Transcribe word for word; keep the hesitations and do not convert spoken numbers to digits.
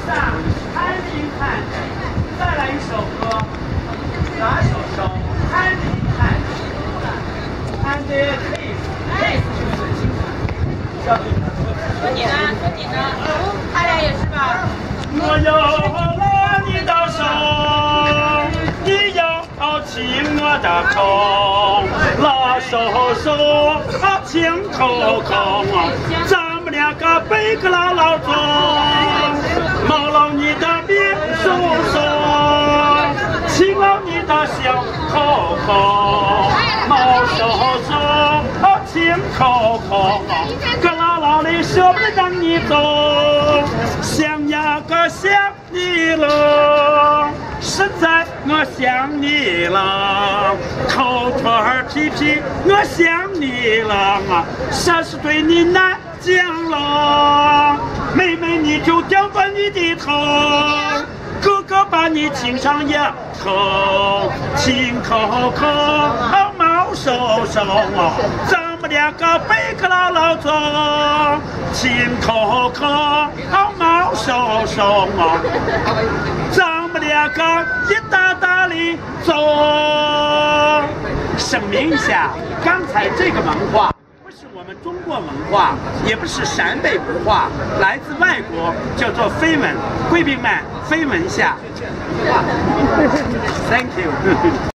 上看一看，再来一首歌，哪首首？看一看 ，and taste taste 就是欣赏。小姐， 说你呢？说你呢？他俩也是吧？ 我有了你的手，你要亲我的口，拉手手，亲口口，咱们两个背个牢牢走，摸了你的面手手，亲了你的小口口，摸手手，亲口口，个牢牢的舍不得让你走，想呀个想你了。实在我想你了，口头儿皮皮我想你了，啥是对你难讲了。妹妹你就掉过你的头，哥哥把你亲上牙口，亲口口，毛手手，咱们两个背个牢牢走，亲口口，毛手手，咱们两个一大大的走。声明一下，刚才这个文化不是我们中国文化，也不是陕北文化，来自外国，叫做非文。贵宾们，非文下。Thank you